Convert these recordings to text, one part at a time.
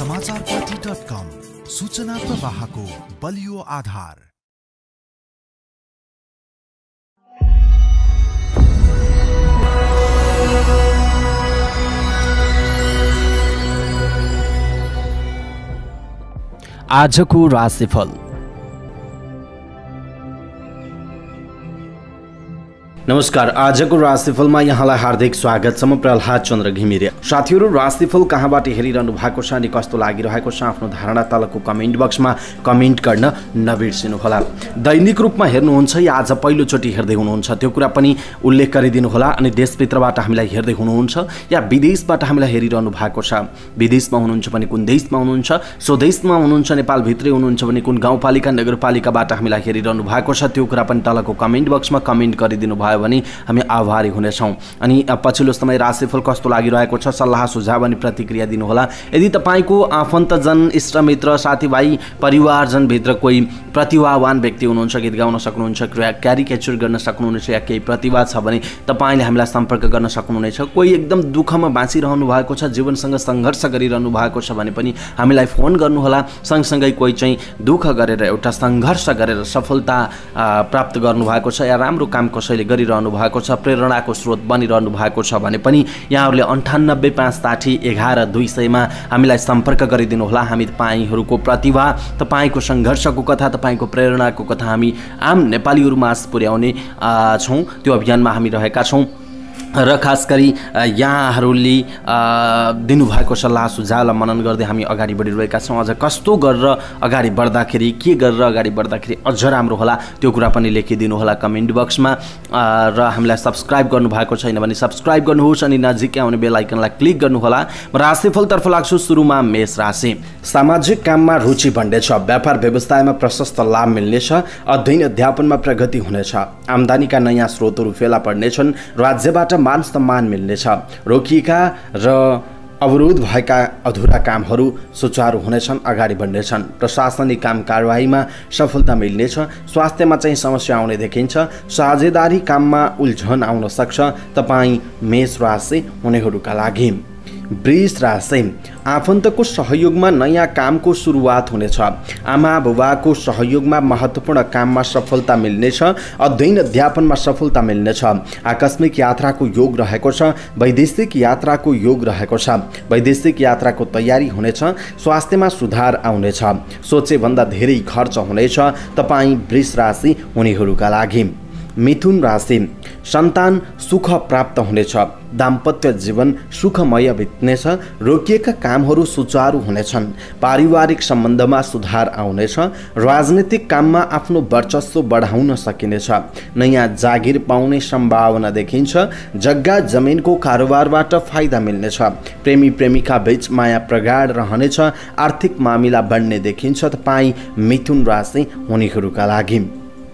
समाचारपाटी.com सूचना प्रवाहको बलियो आधार। आजको राशिफल। नमस्कार, आजको राशिफलमा यहाँलाई हार्दिक स्वागत छ। म प्रहलाद चन्द्र घिमिरे। साथीहरू, राशिफल कहाँबाट हेरिरहनु भएको छ अनि कस्तो लागिरहेको छ आफ्नो धारणा तलको कमेन्ट बक्समा कमेन्ट गर्न नबिर्सिनुहोला। दैनिक रूपमा हेर्नुहुन्छ या आज पहिलोचोटि हेर्दै हुनुहुन्छ त्यो कुरा पनि उल्लेख गरिदिनुहोला। अनि देशभित्रबाट हामीलाई हेर्दै हुनुहुन्छ या विदेशबाट हामीलाई हेरिरहनु भएको छ, विदेशमा हुनुहुन्छ भने कुन देशमा हुनुहुन्छ, स्वदेशमा हुनुहुन्छ नेपालभित्रै हुनुहुन्छ भने कुन गाउँपालिका नगरपालिकाबाट हामीलाई हेरिरहनु भएको छ त्यो कुरा पनि तलको कमेन्ट बक्समा कमेन्ट गरिदिनु भयो भने हामी आभारी हुनेछौँ। अनि पछिल्लो समय राशिफल कस्तो लागिरहेको छ सल्लाह सुझाव अनि प्रतिक्रिया दिनुहोला। यदि तपाईँको आफन्तजन, इष्टमित्र, साथीभाइ, परिवारजनभित्र कोही प्रतिभावान व्यक्ति हुनुहुन्छ, गीत गाउन सक्नुहुन्छ, क्यारिकेचर गर्न सक्नुहुनेछ या केही प्रतिभा छ भने तपाईँले हामीलाई सम्पर्क गर्न सक्नुहुनेछ। कोही एकदम दुःखमा बाँचिरहनु भएको छ, जीवनसँग सङ्घर्ष गरिरहनु भएको छ भने पनि हामीलाई फोन गर्नुहोला। सँगसँगै कोही चाहिँ दुःख गरेर एउटा सङ्घर्ष गरेर सफलता प्राप्त गर्नुभएको छ या राम्रो काम कसैले गरिरहनु भएको छ, प्रेरणाको स्रोत बनिरहनु भएको छ भने पनि यहाँहरूले 98 560 11 200 हामीलाई सम्पर्क गरिदिनुहोला। हामी तपाईँहरूको प्रतिभा, तपाईँको सङ्घर्षको कथा, तपाईँको प्रेरणाको कथा हामी आम नेपालीहरूमाझ पुर्याउने छौँ। त्यो अभियानमा हामी रहेका छौँ र खास गरी यहाँहरूले दिनुभएको सल्लाह सुझावलाई मनन गर्दै हामी अगाडि बढिरहेका छौँ। अझ कस्तो गरेर अगाडि बढ्दाखेरि, के गरेर अगाडि बढ्दाखेरि अझ राम्रो होला त्यो कुरा पनि लेखिदिनु होला कमेन्ट बक्समा। र हामीलाई सब्सक्राइब गर्नुभएको छैन भने सब्सक्राइब गर्नुहोस् अनि नजिकै आउने बेल आइकनलाई क्लिक गर्नुहोला। राशिफलतर्फ लाग्छु। सुरुमा मेष राशि। सामाजिक काममा रुचि बढ्नेछ, व्यापार व्यवसायमा प्रशस्त लाभ मिल्नेछ, अध्ययन अध्यापनमा प्रगति हुनेछ, आम्दानीका नयाँ स्रोतहरू फेला पर्नेछन्, राज्यबाट मान सम्मान मिल्नेछ, रोकिएका र अवरोध भएका अधुरा कामहरू सुचारू हुनेछन्, अगाडि बढ्नेछन्, प्रशासनिक काम कारवाहीमा सफलता मिल्नेछ, स्वास्थ्यमा चाहिँ समस्या आउने देखिन्छ, साझेदारी काममा उल्झन आउन सक्छ तपाईँ मेष राशि हुनेहरूका लागि। वृष राशि। आफन्तको सहयोगमा नयाँ कामको सुरुवात हुनेछ, आमा बुबाको सहयोगमा महत्त्वपूर्ण काममा सफलता मिल्नेछ, अध्ययन अध्यापनमा सफलता मिल्नेछ, आकस्मिक यात्राको योग रहेको छ, वैदेशिक यात्राको योग रहेको छ, वैदेशिक यात्राको तयारी हुनेछ, स्वास्थ्यमा सुधार आउनेछ, सोचेभन्दा धेरै खर्च हुनेछ तपाईँ वृष राशि हुनेहरूका लागि। मिथुन राशि। सन्तान सुख प्राप्त हुनेछ, दाम्पत्य जीवन सुखमय बित्नेछ, रोकिएका कामहरू सुचारू हुनेछन्, पारिवारिक सम्बन्धमा सुधार आउनेछ, राजनीतिक काममा आफ्नो वर्चस्व बढाउन सकिनेछ, नयाँ जागिर पाउने सम्भावना देखिन्छ, जग्गा जमिनको कारोबारबाट फाइदा मिल्नेछ, प्रेमी प्रेमिका बीच माया प्रगाढ रहनेछ, आर्थिक मामिला बढ्ने देखिन्छ तपाईँ मिथुन राशि हुनेहरूका लागि।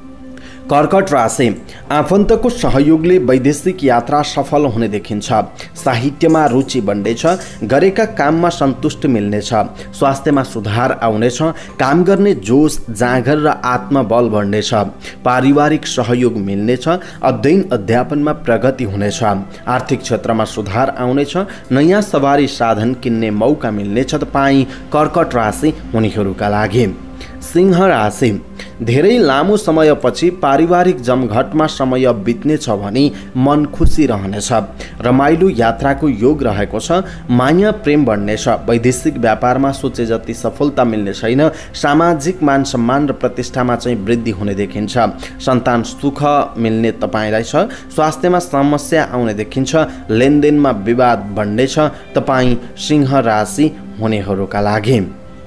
कर्कट राशि। आफन्तको सहयोगले वैदेशिक यात्रा सफल हुने देखिन्छ, साहित्यमा रुचि बढ्नेछ, गरेका काममा सन्तुष्टि मिल्नेछ, स्वास्थ्यमा सुधार आउनेछ, काम गर्ने जोस, जाँगर र आत्मबल बढ्नेछ, पारिवारिक सहयोग मिल्नेछ, अध्ययन अध्यापनमा प्रगति हुनेछ, आर्थिक क्षेत्रमा सुधार आउनेछ, नयाँ सवारी साधन किन्ने मौका मिल्नेछ तपाईँ कर्कट राशि हुनेहरूका लागि। सिंह राशि। धेरै लामो समयपछि पारिवारिक जमघटमा समय बित्नेछ भने मन खुसी रहनेछ, रमाइलो यात्राको योग रहेको छ, माया प्रेम बढ्नेछ, वैदेशिक व्यापारमा सोचे जति सफलता मिल्ने छैन, सामाजिक मान सम्मान र प्रतिष्ठामा चाहिँ वृद्धि हुने देखिन्छ, सन्तान सुख मिल्ने तपाईँलाई छ, स्वास्थ्यमा समस्या आउने देखिन्छ, लेनदेनमा विवाद बढ्नेछ तपाईँ सिंह राशि हुनेहरूका लागि।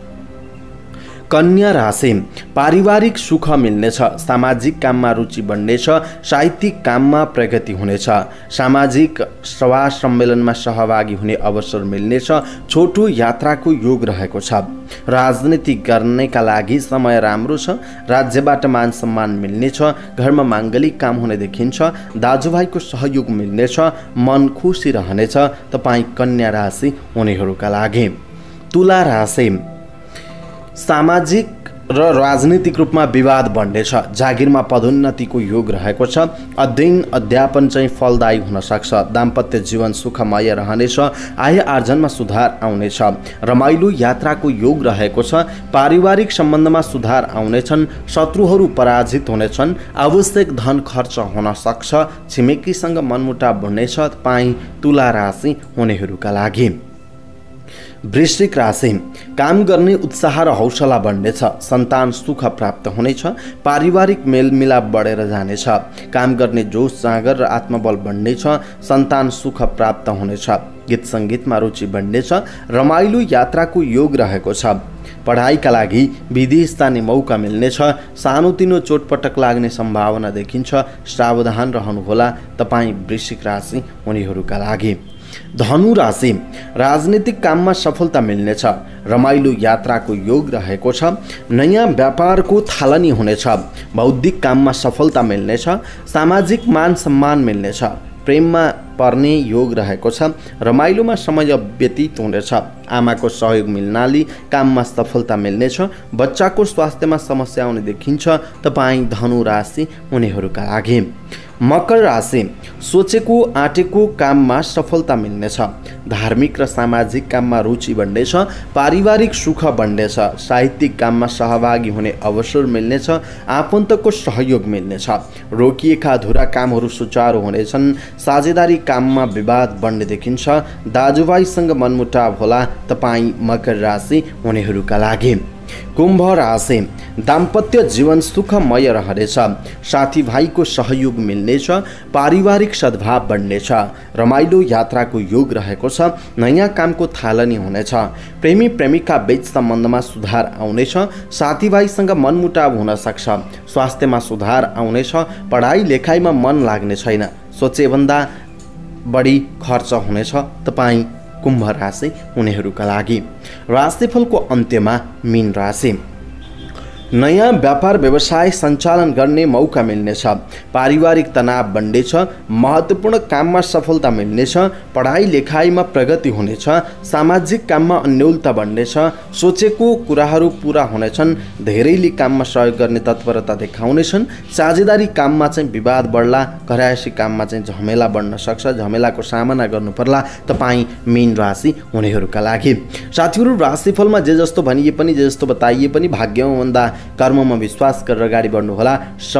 कन्या राशि। पारिवारिक सुख मिल्नेछ, सामाजिक काममा रुचि बढ्नेछ, साहित्यिक काममा प्रगति हुनेछ, सामाजिक सभा सम्मेलनमा सहभागी हुने अवसर मिल्नेछ, छोटो यात्राको योग रहेको छ, राजनीति गर्नेका लागि समय राम्रो छ, राज्यबाट मान सम्मान मिल्नेछ, घरमा माङ्गलिक काम हुने देखिन्छ, दाजुभाइको सहयोग मिल्नेछ, मन खुसी रहनेछ तपाईँ कन्या राशि हुनेहरूका लागि। तुला राशि। सामाजिक र राजनीतिक रूपमा विवाद बढ्नेछ। जागिरमा पदोन्नतिको योग रहेको छ। अध्ययन अध्यापन चाहिँ फलदायी हुन सक्छ। दाम्पत्य जीवन सुखमय रहनेछ। आय आर्जनमा सुधार आउनेछ। रमाइलो यात्राको योग रहेको छ। पारिवारिक सम्बन्धमा सुधार आउनेछन्। शत्रुहरू पराजित हुनेछन्। आवश्यक धन खर्च हुन सक्छ। छिमेकीसँग मनमुटाव बढ्नेछ। तपाईँ तुला राशि हुनेहरूका लागि। वृश्चिक राशि, काम गर्ने उत्साह र हौसला बढ्नेछ। सन्तान सुख प्राप्त हुनेछ। पारिवारिक मेलमिलाप बढेर जानेछ। काम गर्ने जोस जाँगर र आत्मबल बढ्नेछ। सन्तान सुख प्राप्त हुनेछ। गीत सङ्गीतमा रुचि बढ्नेछ। रमाइलो यात्राको योग रहेको छ। पढाइका लागि विदेश जाने मौका मिल्नेछ। सानोतिनो चोटपटक लाग्ने सम्भावना देखिन्छ। सावधान रहनुहोला तपाईँ वृश्चिक राशि हुनेहरूका लागि। धनु राशि, राजनीतिक काममा सफलता मिल्नेछ। रमाइलो यात्राको योग रहेको छ। नयाँ व्यापारको थालनी हुनेछ। बौद्धिक काममा सफलता मिल्नेछ। सामाजिक मान सम्मान मिल्नेछ। प्रेममा पर्ने योग रहेको छ। रमाइलोमा समय व्यतीत हुनेछ। आमाको सहयोग मिल्नाले काममा सफलता मिल्नेछ। बच्चाको स्वास्थ्यमा समस्या आउने देखिन्छ। तपाईँ धनु राशि हुनेहरूका लागि। मकर राशि, सोचेको आँटेको काममा सफलता मिल्नेछ। धार्मिक र सामाजिक काममा रुचि बढ्नेछ। पारिवारिक सुख बढ्नेछ। साहित्यिक काममा सहभागी हुने अवसर मिल्नेछ। आफन्तको सहयोग मिल्नेछ। रोकिएका अधुरा कामहरू सुचारू हुनेछन्। साझेदारी काममा विवाद बढ्ने देखिन्छ। दाजुभाइसँग मनमुटाव होला तपाईँ मकर राशि हुनेहरूका लागि। कुम्भ राशि, दाम्पत्य जीवन सुखमय रहनेछ। साथीभाइको सहयोग मिल्नेछ। पारिवारिक सद्भाव बढ्नेछ। रमाइलो यात्राको योग रहेको छ। नयाँ कामको थालनी हुनेछ। प्रेमी प्रेमिका बीच सम्बन्धमा सुधार आउनेछ। साथीभाइसँग मनमुटाव हुन सक्छ। स्वास्थ्यमा सुधार आउनेछ। पढाइ लेखाइमा मन लाग्ने छैन। सोचेभन्दा बढी खर्च हुनेछ। तपाईँ कुम्भ राशि हुनेहरूका लागि। राशिफलको अन्त्यमा मीन राशि, नयाँ व्यापार व्यवसाय सञ्चालन गर्ने मौका मिल्नेछ। पारिवारिक तनाव बढ्नेछ। महत्त्वपूर्ण काममा सफलता मिल्नेछ। पढाइ लेखाइमा प्रगति हुनेछ। सामाजिक काममा अन्योलता बढ्नेछ। सोचेको कुराहरू पुरा हुनेछन्। धेरैले काममा सहयोग गर्ने तत्परता देखाउनेछन्। साझेदारी काममा चाहिँ विवाद बढ्ला। घरायसी काममा चाहिँ झमेला बढ्न सक्छ। झमेलाको सामना गर्नु पर्ला तपाईँ मीन राशि हुनेहरूका लागि। साथीहरू, राशिफलमा जे जस्तो भनिए पनि, जे जस्तो बताइए पनि भाग्यमा भन्दा कर्ममा विश्वास गरेर अगाडि बढ्नुहोला।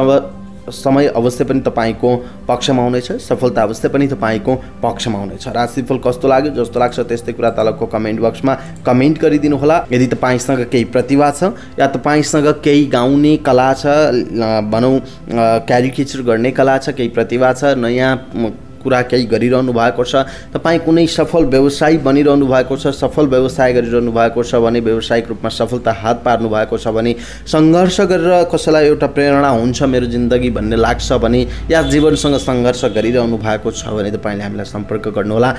समय अवश्य पनि तपाईँको पक्षमा हुनेछ। सफलता अवश्य पनि तपाईँको पक्षमा हुनेछ। राशिफल कस्तो लाग्यो, जस्तो लाग्छ त्यस्तै कुरा तलको कमेन्ट बक्समा कमेन्ट गरिदिनुहोला। यदि तपाईँसँग केही प्रतिभा छ या तपाईँसँग केही गाउने कला छ, भनौँ क्यारिकेचर गर्ने कला छ, केही प्रतिभा छ, नयाँ कुरा केही गरिरहनु भएको छ, तपाईँ कुनै सफल व्यवसायी बनिरहनु भएको छ, सफल व्यवसाय गरिरहनु भएको छ भने, व्यावसायिक रूपमा सफलता हात पार्नु भएको छ भने, सङ्घर्ष गरेर कसैलाई एउटा प्रेरणा हुन्छ मेरो जिन्दगी भन्ने लाग्छ भने, या जीवनसँग सङ्घर्ष गरिरहनु भएको छ भने तपाईँले हामीलाई सम्पर्क गर्नुहोला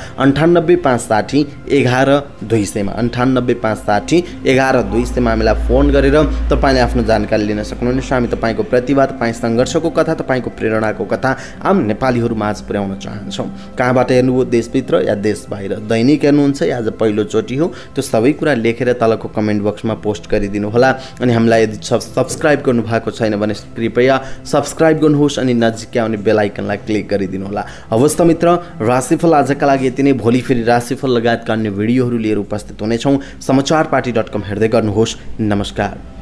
9856 11 200 मा 9856 11 200 मा हामीलाई फोन गरेर तपाईँले आफ्नो जानकारी लिन सक्नुहुनेछ। हामी तपाईँको प्रतिभा, तपाईँ सङ्घर्षको कथा, तपाईँको प्रेरणाको कथा आम नेपालीहरू माझ पुर्याउन चाहन्छौँ। कहाँबाट हेर्नुभयो, देशभित्र या देश बाहिर, दैनिक हेर्नुहुन्छ या आज पहिलोचोटि हो, त्यो सबै कुरा लेखेर तलको कमेन्ट बक्समा पोस्ट गरिदिनु होला। अनि हामीलाई यदि सब्सक्राइब गर्नु भएको छैन भने कृपया सब्सक्राइब गर्नुहोस् अनि नजिकै आउने बेल आइकनलाई क्लिक गरिदिनु होला। हवस् त मित्र, राशिफल आजका लागि यति नै। भोलि फेरि राशिफल लगायतका अन्य भिडियोहरू लिएर उपस्थित हुनेछौँ। समाचारपाटी.com हेर्दै गर्नुहोस्। नमस्कार।